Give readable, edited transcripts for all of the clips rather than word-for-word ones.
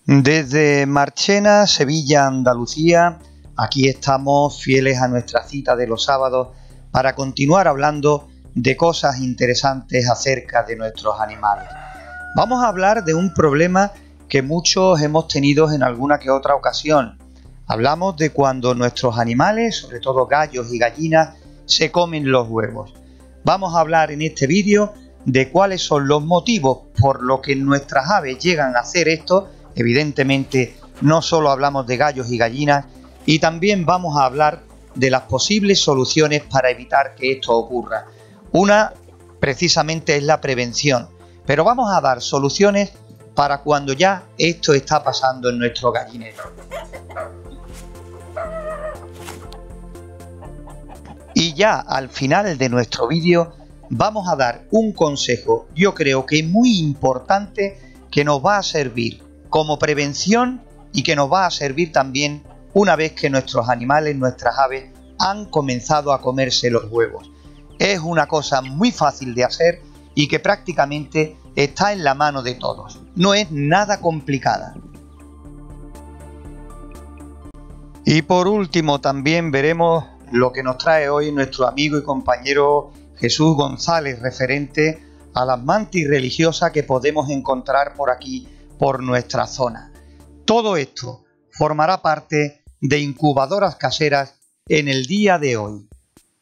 Desde Marchena, Sevilla, Andalucía, aquí estamos fieles a nuestra cita de los sábados para continuar hablando de cosas interesantes acerca de nuestros animales. Vamos a hablar de un problema que muchos hemos tenido en alguna que otra ocasión. Hablamos de cuando nuestros animales, sobre todo gallos y gallinas, se comen los huevos. Vamos a hablar en este vídeo de cuáles son los motivos por los que nuestras aves llegan a hacer esto. Evidentemente, no solo hablamos de gallos y gallinas, y también vamos a hablar de las posibles soluciones para evitar que esto ocurra. Una, precisamente, es la prevención, pero vamos a dar soluciones para cuando ya esto está pasando en nuestro gallinero. Y ya al final de nuestro vídeo vamos a dar un consejo, yo creo que muy importante, que nos va a servir como prevención y que nos va a servir también una vez que nuestros animales, nuestras aves, han comenzado a comerse los huevos. Es una cosa muy fácil de hacer y que prácticamente está en la mano de todos. No es nada complicada. Y por último también veremos lo que nos trae hoy nuestro amigo y compañero Jesús González, referente a las mantis religiosas que podemos encontrar por aquí, por nuestra zona. Todo esto formará parte de Incubadoras Caseras en el día de hoy.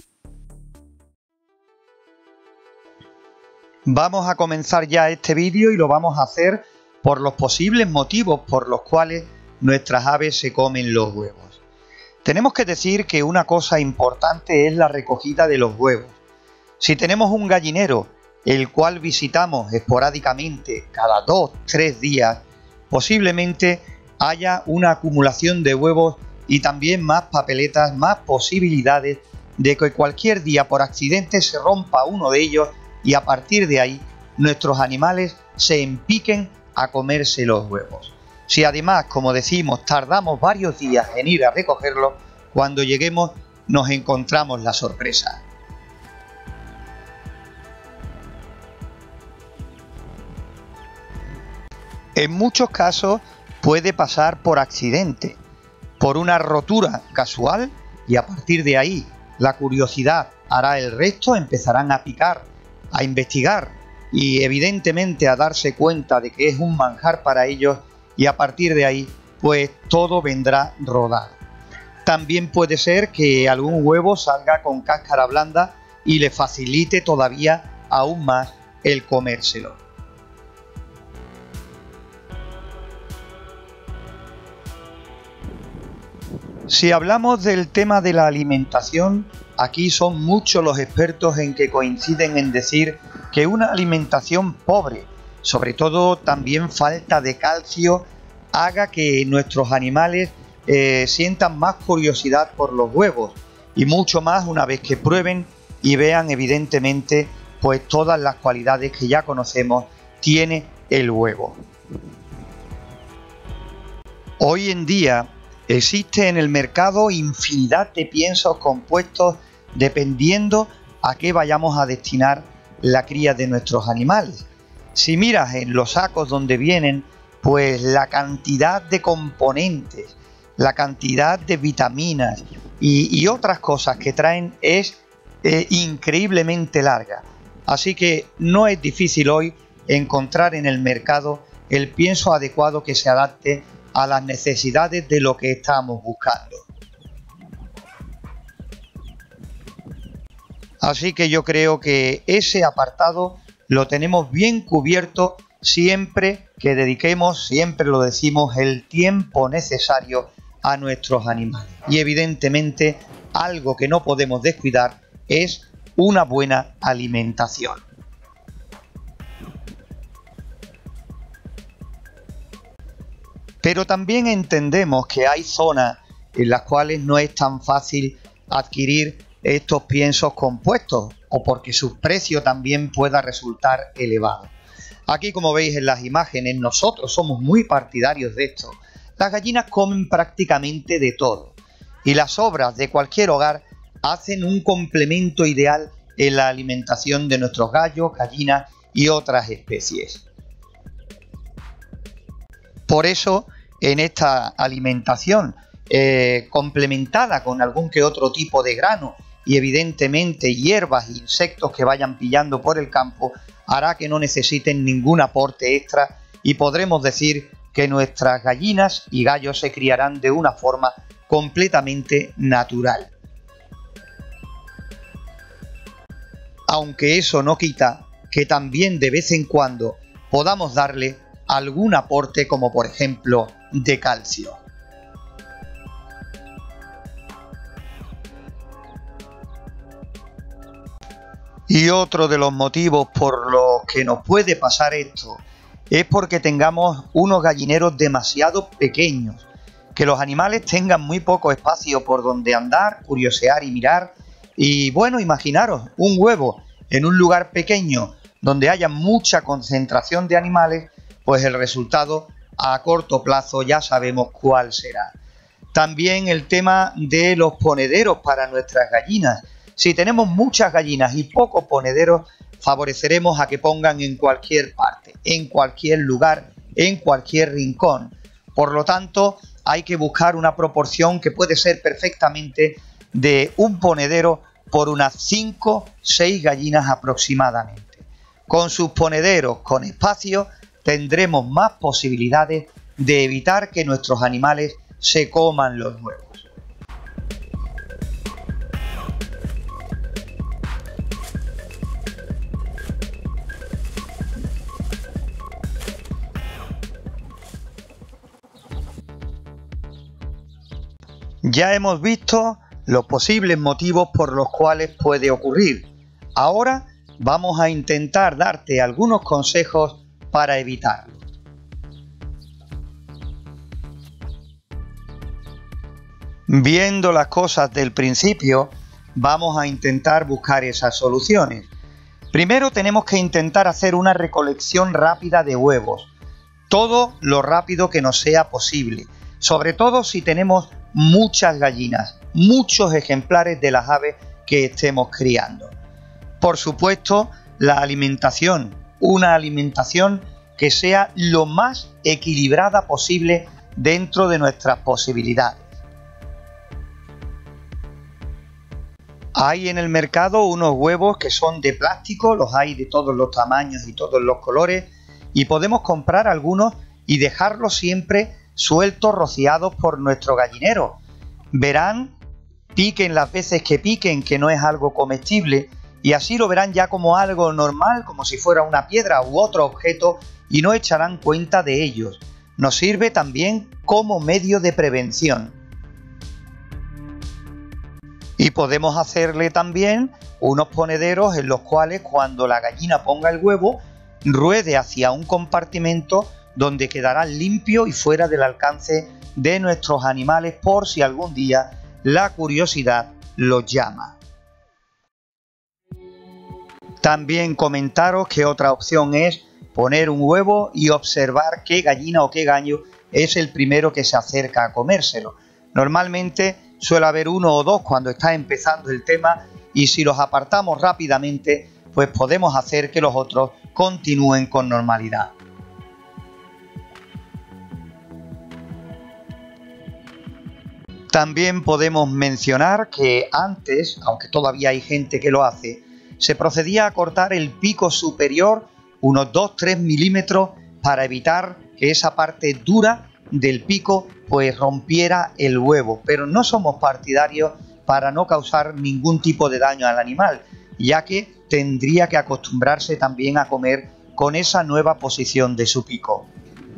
Vamos a comenzar ya este vídeo y lo vamos a hacer por los posibles motivos por los cuales nuestras aves se comen los huevos. Tenemos que decir que una cosa importante es la recogida de los huevos. Si tenemos un gallinero el cual visitamos esporádicamente cada 2-3 días, posiblemente haya una acumulación de huevos y también más papeletas, más posibilidades de que cualquier día por accidente se rompa uno de ellos y a partir de ahí nuestros animales se empiquen a comerse los huevos. Si además, como decimos, tardamos varios días en ir a recogerlos, cuando lleguemos nos encontramos la sorpresa. En muchos casos puede pasar por accidente, por una rotura casual, y a partir de ahí la curiosidad hará el resto, empezarán a picar, a investigar y evidentemente a darse cuenta de que es un manjar para ellos, y a partir de ahí pues todo vendrá rodado. También puede ser que algún huevo salga con cáscara blanda y le facilite todavía aún más el comérselo. Si hablamos del tema de la alimentación, aquí son muchos los expertos en que coinciden en decir que una alimentación pobre, sobre todo también falta de calcio, haga que nuestros animales sientan más curiosidad por los huevos, y mucho más una vez que prueben y vean evidentemente pues todas las cualidades que ya conocemos tiene el huevo. Hoy en día existe en el mercado infinidad de piensos compuestos dependiendo a qué vayamos a destinar la cría de nuestros animales. Si miras en los sacos donde vienen, pues la cantidad de componentes, la cantidad de vitaminas y otras cosas que traen es increíblemente larga. Así que no es difícil hoy encontrar en el mercado el pienso adecuado que se adapte a las necesidades de lo que estamos buscando. Así que yo creo que ese apartado lo tenemos bien cubierto siempre que dediquemos, siempre lo decimos, el tiempo necesario a nuestros animales. Y evidentemente algo que no podemos descuidar es una buena alimentación. Pero también entendemos que hay zonas en las cuales no es tan fácil adquirir estos piensos compuestos, o porque su precio también pueda resultar elevado. Aquí, como veis en las imágenes, nosotros somos muy partidarios de esto. Las gallinas comen prácticamente de todo, y las sobras de cualquier hogar hacen un complemento ideal en la alimentación de nuestros gallos, gallinas y otras especies. Por eso en esta alimentación, complementada con algún que otro tipo de grano y evidentemente hierbas e insectos que vayan pillando por el campo, hará que no necesiten ningún aporte extra y podremos decir que nuestras gallinas y gallos se criarán de una forma completamente natural. Aunque eso no quita que también de vez en cuando podamos darle algún aporte como por ejemplo de calcio. Y otro de los motivos por los que nos puede pasar esto es porque tengamos unos gallineros demasiado pequeños, que los animales tengan muy poco espacio por donde andar, curiosear y mirar. Y bueno, imaginaros un huevo en un lugar pequeño donde haya mucha concentración de animales, pues el resultado a corto plazo ya sabemos cuál será. También el tema de los ponederos para nuestras gallinas. Si tenemos muchas gallinas y pocos ponederos, favoreceremos a que pongan en cualquier parte, en cualquier lugar, en cualquier rincón. Por lo tanto, hay que buscar una proporción que puede ser perfectamente de un ponedero por unas 5 o 6 gallinas aproximadamente. Con sus ponederos con espacio tendremos más posibilidades de evitar que nuestros animales se coman los huevos. Ya hemos visto los posibles motivos por los cuales puede ocurrir. Ahora vamos a intentar darte algunos consejos para evitarlo. Viendo las cosas del principio, vamos a intentar buscar esas soluciones. Primero tenemos que intentar hacer una recolección rápida de huevos, todo lo rápido que nos sea posible, sobre todo si tenemos muchas gallinas, muchos ejemplares de las aves que estemos criando. Por supuesto, la alimentación, una alimentación que sea lo más equilibrada posible dentro de nuestras posibilidades. Hay en el mercado unos huevos que son de plástico, los hay de todos los tamaños y todos los colores, y podemos comprar algunos y dejarlos siempre sueltos, rociados por nuestro gallinero. Verán, piquen las veces que piquen, que no es algo comestible, y así lo verán ya como algo normal, como si fuera una piedra u otro objeto, y no echarán cuenta de ellos. Nos sirve también como medio de prevención. Y podemos hacerle también unos ponederos en los cuales cuando la gallina ponga el huevo, ruede hacia un compartimento donde quedarán limpio y fuera del alcance de nuestros animales por si algún día la curiosidad los llama. También comentaros que otra opción es poner un huevo y observar qué gallina o qué gallo es el primero que se acerca a comérselo. Normalmente suele haber 1 o 2 cuando está empezando el tema, y si los apartamos rápidamente, pues podemos hacer que los otros continúen con normalidad. También podemos mencionar que antes, aunque todavía hay gente que lo hace, se procedía a cortar el pico superior unos 2-3 milímetros para evitar que esa parte dura del pico pues rompiera el huevo, pero no somos partidarios para no causar ningún tipo de daño al animal, ya que tendría que acostumbrarse también a comer con esa nueva posición de su pico.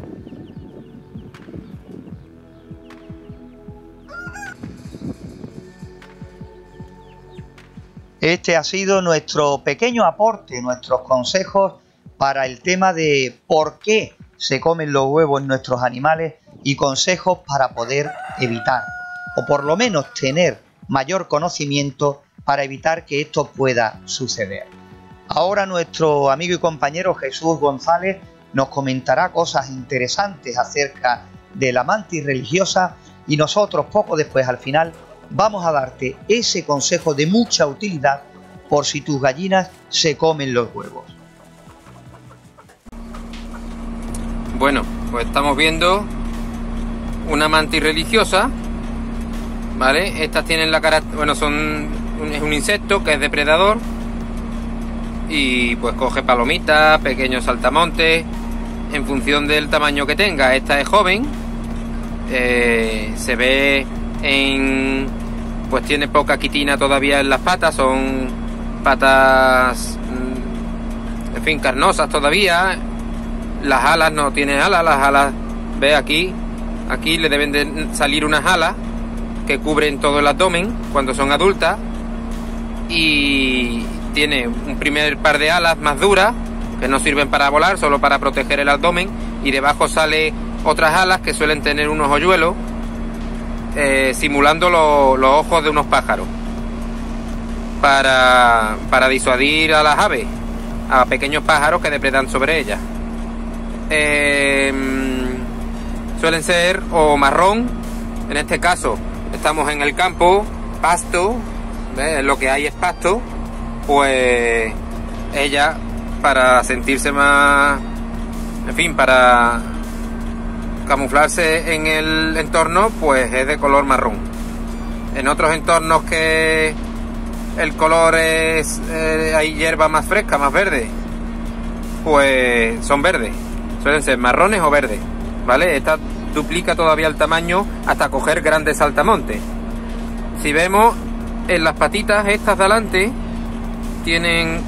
Este ha sido nuestro pequeño aporte, nuestros consejos para el tema de por qué se comen los huevos en nuestros animales y consejos para poder evitar, o por lo menos tener mayor conocimiento para evitar que esto pueda suceder. Ahora nuestro amigo y compañero Jesús González nos comentará cosas interesantes acerca de la mantis religiosa y nosotros poco después al final vamos a darte ese consejo de mucha utilidad por si tus gallinas se comen los huevos. Bueno, pues estamos viendo una mantis religiosa, ¿vale? Estas tienen la cara, bueno, es un insecto que es depredador y pues coge palomitas, pequeños saltamontes, en función del tamaño que tenga. Esta es joven, se ve pues tiene poca quitina todavía en las patas, son patas, en fin, carnosas todavía. Las alas no tienen alas, las alas, ve aquí le deben de salir unas alas que cubren todo el abdomen cuando son adultas, y tiene un primer par de alas más duras que no sirven para volar, solo para proteger el abdomen, y debajo sale otras alas que suelen tener unos hoyuelos, simulando los ojos de unos pájaros, para disuadir a las aves, a pequeños pájaros que depredan sobre ellas. Suelen ser o marrón, en este caso estamos en el campo, pasto, ¿ves? Lo que hay es pasto, pues ella, para sentirse más, en fin, para camuflarse en el entorno, pues es de color marrón. En otros entornos que el color es, hay hierba más fresca, más verde, pues son verdes, suelen ser marrones o verdes, ¿vale? Esta duplica todavía el tamaño hasta coger grandes saltamontes. Si vemos en las patitas estas de adelante, tienen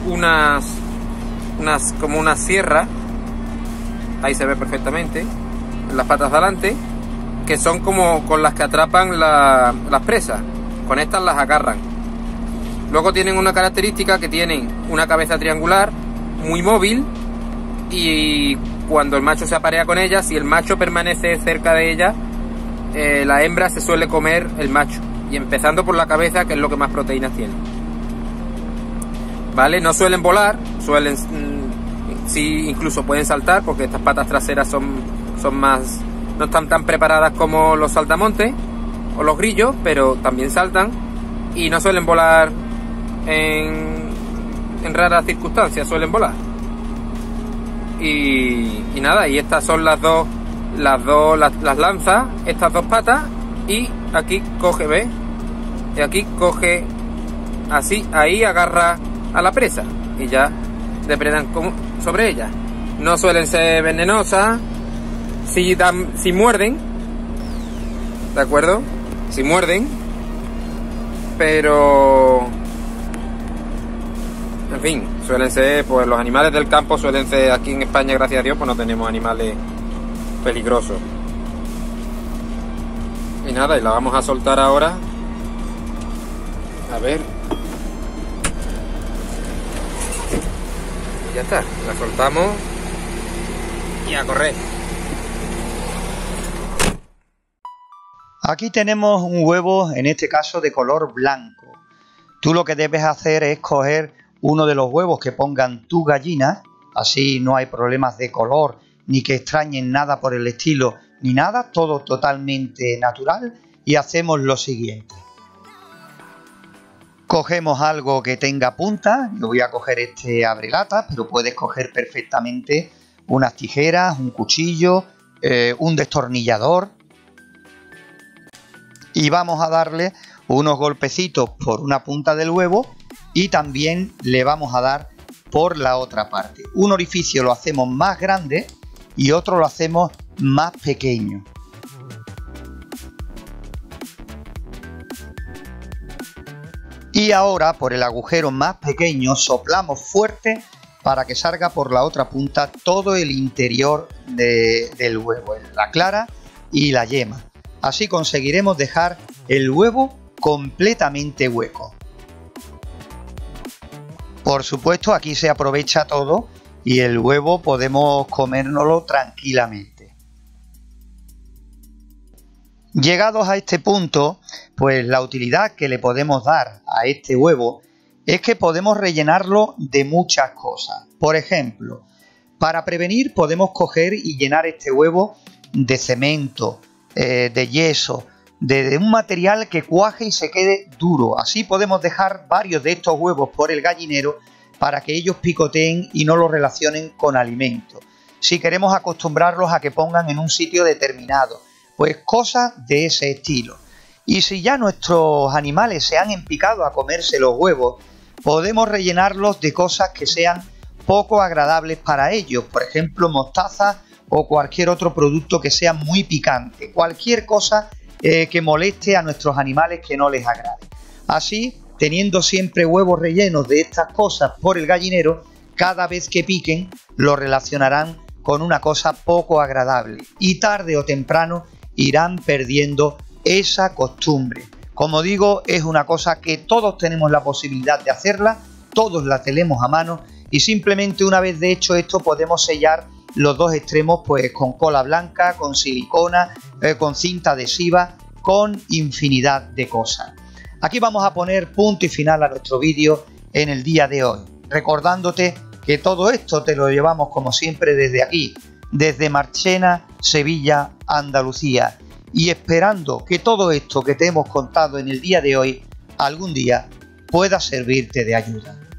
como unas sierras, ahí se ve perfectamente, en las patas de adelante, que son como con las que atrapan las presas. Con estas las agarran. Luego tienen una característica, que tienen una cabeza triangular muy móvil, y cuando el macho se aparea con ella, si el macho permanece cerca de ella, la hembra se suele comer el macho, y empezando por la cabeza, que es lo que más proteínas tiene, ¿vale? No suelen volar, sí, incluso pueden saltar, porque estas patas traseras son más, no están tan preparadas como los saltamontes o los grillos, pero también saltan, y no suelen volar en raras circunstancias, suelen volar. Y nada, y estas son las lanzas, estas dos patas, y aquí coge, ¿ves? Y aquí coge así, ahí agarra a la presa y ya depredan sobre ella. No suelen ser venenosas, si muerden, ¿de acuerdo? Si muerden, pero en fin, suelen ser, pues los animales del campo suelen ser, aquí en España, gracias a Dios, pues no tenemos animales peligrosos. Y nada, y la vamos a soltar ahora. A ver. Y ya está, la soltamos y a correr. Aquí tenemos un huevo, en este caso de color blanco. Tú lo que debes hacer es coger uno de los huevos que pongan tus gallinas, así no hay problemas de color, ni que extrañen nada por el estilo, ni nada, todo totalmente natural, y hacemos lo siguiente. Cogemos algo que tenga punta, yo voy a coger este abrelatas, pero puedes coger perfectamente unas tijeras, un cuchillo, un destornillador, y vamos a darle unos golpecitos por una punta del huevo, y también le vamos a dar por la otra parte. Un orificio lo hacemos más grande y otro lo hacemos más pequeño. Y ahora por el agujero más pequeño soplamos fuerte para que salga por la otra punta todo el interior del huevo, la clara y la yema. Así conseguiremos dejar el huevo completamente hueco. Por supuesto, aquí se aprovecha todo y el huevo podemos comérnoslo tranquilamente. Llegados a este punto, pues la utilidad que le podemos dar a este huevo es que podemos rellenarlo de muchas cosas. Por ejemplo, para prevenir podemos coger y llenar este huevo de cemento, de yeso, de un material que cuaje y se quede duro. Así podemos dejar varios de estos huevos por el gallinero para que ellos picoteen y no los relacionen con alimentos. Si queremos acostumbrarlos a que pongan en un sitio determinado, pues cosas de ese estilo. Y si ya nuestros animales se han empicado a comerse los huevos, podemos rellenarlos de cosas que sean poco agradables para ellos, por ejemplo mostaza o cualquier otro producto que sea muy picante, cualquier cosa que moleste a nuestros animales, que no les agrade. Así, teniendo siempre huevos rellenos de estas cosas por el gallinero, cada vez que piquen lo relacionarán con una cosa poco agradable y tarde o temprano irán perdiendo esa costumbre. Como digo, es una cosa que todos tenemos la posibilidad de hacerla, todos la tenemos a mano y simplemente una vez de hecho esto podemos sellar los dos extremos pues con cola blanca, con silicona, con cinta adhesiva, con infinidad de cosas. Aquí vamos a poner punto y final a nuestro vídeo en el día de hoy, recordándote que todo esto te lo llevamos como siempre desde aquí, desde Marchena, Sevilla, Andalucía, y esperando que todo esto que te hemos contado en el día de hoy algún día pueda servirte de ayuda.